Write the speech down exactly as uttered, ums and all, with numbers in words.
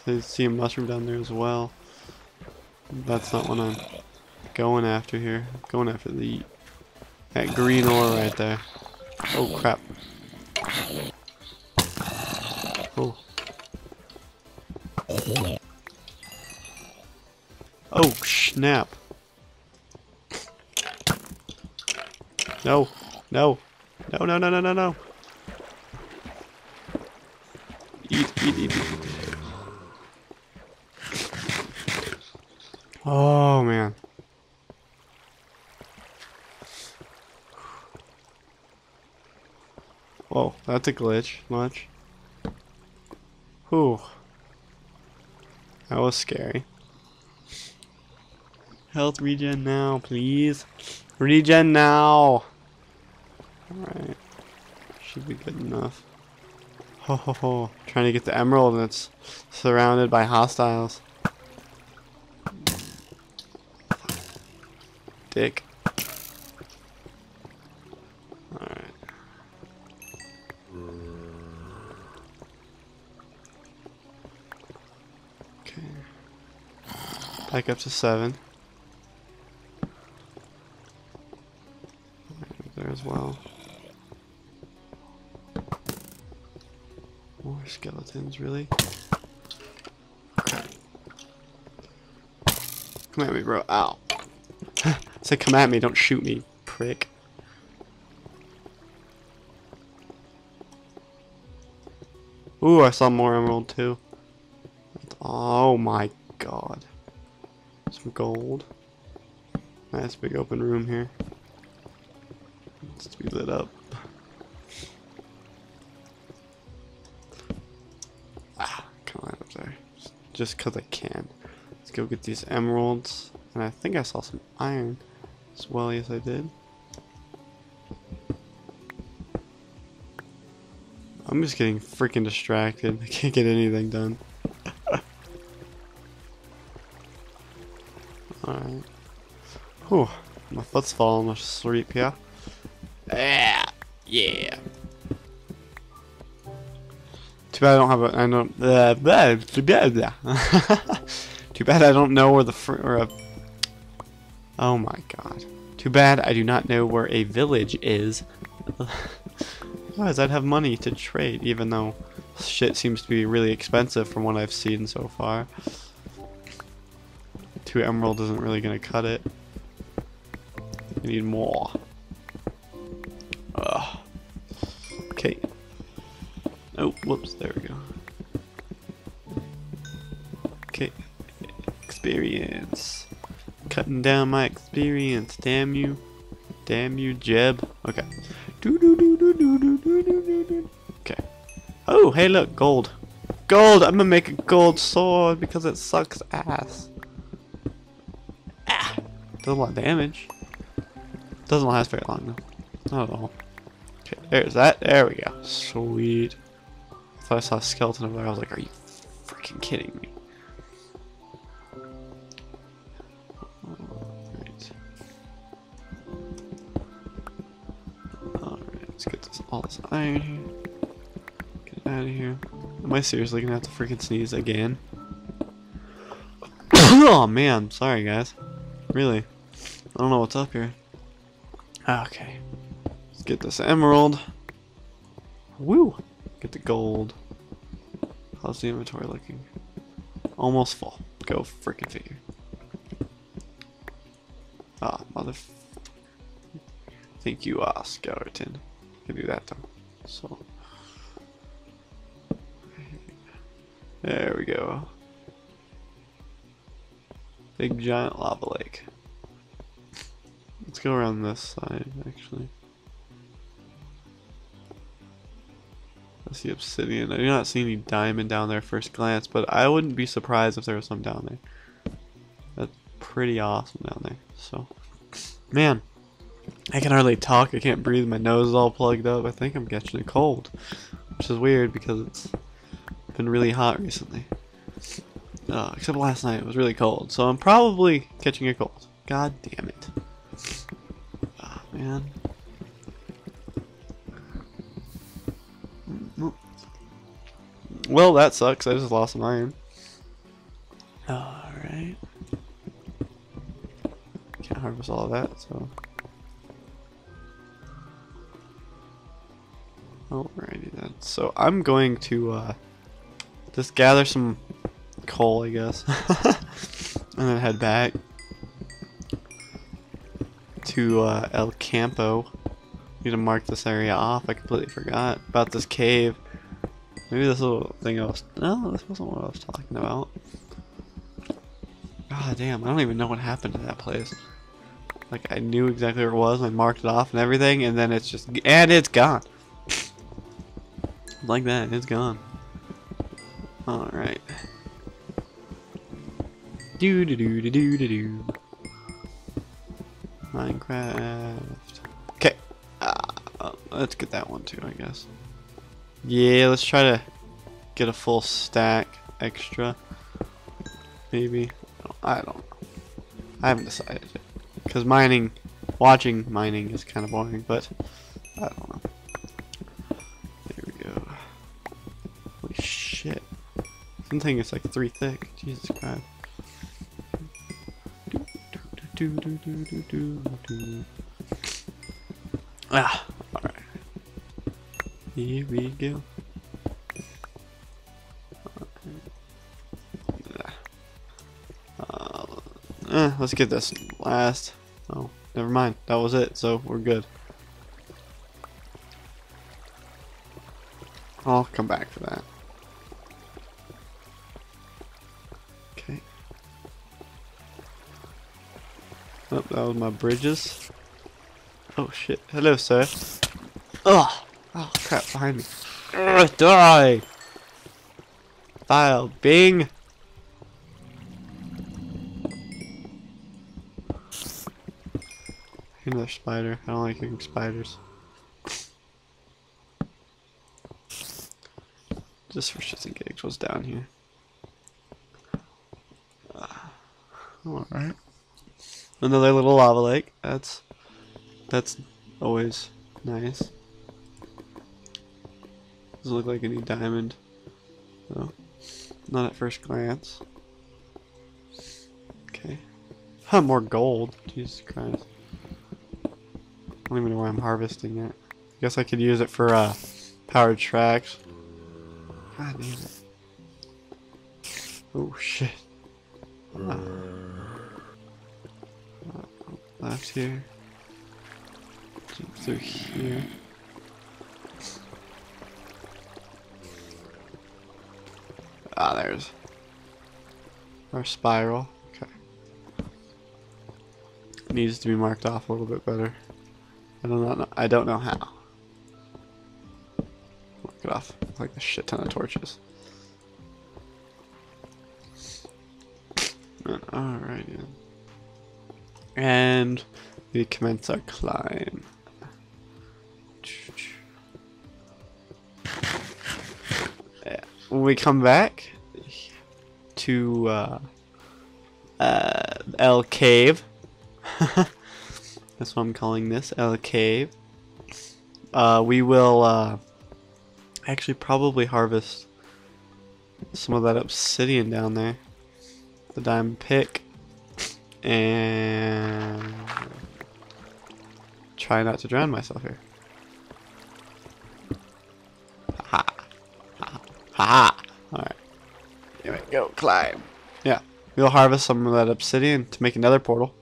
I see a mushroom down there as well. That's not what I'm going after here. I'm going after the that green ore right there. Oh crap. Oh. Oh snap. No. No. No no no no no no. Eat, eat, eat, eat. Oh man. Whoa, that's a glitch. Much. Whew. That was scary. Health regen now, please. Regen now. Alright. Should be good enough. Ho ho ho. Trying to get the emerald and it's surrounded by hostiles. Dick. Alright. Okay. Back up to seven. Right there as well. More skeletons, really? Okay. Come at me, bro. Ow. Say come at me, don't shoot me, prick. Ooh, I saw more emerald too. Oh my god. Some gold. Nice big open room here. It's to be lit up. Ah, come on up there. Just cause I can. Let's go get these emeralds. And I think I saw some iron as well. Yes, I did. I'm just getting freaking distracted. I can't get anything done. Alright. Whew. My foot's falling asleep, yeah? Yeah. Yeah. Too bad I don't have a. I don't. Blah, blah, blah, blah. Too bad I don't know where the fr or a. Oh my god. Too bad I do not know where a village is. Otherwise I'd have money to trade, even though shit seems to be really expensive from what I've seen so far. Two emerald isn't really gonna cut it. I need more. Ugh. Okay. Oh, whoops, there we go. Okay. Experience. Cutting down my experience, damn you. Damn you, Jeb. Okay. Okay. Oh, hey look, gold. Gold! I'm gonna make a gold sword because it sucks ass. Ah! Does a lot of damage. Doesn't last very long though. Not at all. Okay, there's that. There we go. Sweet. I thought I saw a skeleton over there. I was like, are you freaking kidding me? Let's get this, all this iron here. Get out of here. Am I seriously gonna have to freaking sneeze again? Oh man, sorry guys. Really. I don't know what's up here. Okay. Let's get this emerald. Woo! Get the gold. How's the inventory looking? Almost full. Go freaking figure. Ah, mother. Thank you, ah, skeleton. Can do that though. So there we go. Big giant lava lake. Let's go around this side actually. I see obsidian. I do not see any diamond down there at first glance, but I wouldn't be surprised if there was some down there. That's pretty awesome down there. So man, I can hardly talk. I can't breathe. My nose is all plugged up. I think I'm catching a cold, which is weird because it's been really hot recently. Uh, except last night it was really cold, so I'm probably catching a cold. God damn it. Oh, man. Well, that sucks. I just lost some iron. Alright. Can't harvest all of that, so. Alrighty then. So I'm going to uh, just gather some coal, I guess. And then head back to uh, El Campo. Need to mark this area off. I completely forgot about this cave. Maybe this little thing I was... No, this wasn't what I was talking about. God damn, I don't even know what happened to that place. Like, I knew exactly where it was, and I marked it off and everything, and then it's just... And it's gone! Like that, it's gone. Alright. Do do do do do do do. Minecraft. Okay. Uh, let's get that one too, I guess. Yeah, let's try to get a full stack extra. Maybe. I don't know. I haven't decided yet. Because mining, watching mining is kind of boring, but I don't know. There we go. Holy shit. Something is like three thick. Jesus Christ. Do, do, do, do, do, do. Ah, alright. Here we go. Uh, eh, let's get this last. Oh, never mind. That was it, so we're good. I'll come back for that. Okay. Oh, that was my bridges. Oh shit. Hello, sir. Ugh. Oh crap, behind me. Ugh, die! File. Bing! Another spider. I don't like hitting spiders. Just for shits and gigs, what's down here? Uh, Alright. Another little lava lake. That's that's always nice. Doesn't look like any diamond. No. Not at first glance. Okay. Huh, more gold. Jesus Christ. I don't even know why I'm harvesting it. I guess I could use it for uh, powered tracks. God damn it. Oh shit. Uh, uh, left here. Jump through here. Ah, there's our spiral. Okay. Needs to be marked off a little bit better. I don't know. I don't know how. Mark it off like a shit ton of torches. Alright, yeah. And we commence our climb. Yeah. When we come back to uh, uh, El Cave, that's what I'm calling this, El Cave, uh, we will uh, actually probably harvest some of that obsidian down there. The diamond pick, and try not to drown myself here. Ha ha ha! Alright, here we go, climb. Yeah, we'll harvest some of that obsidian to make another portal.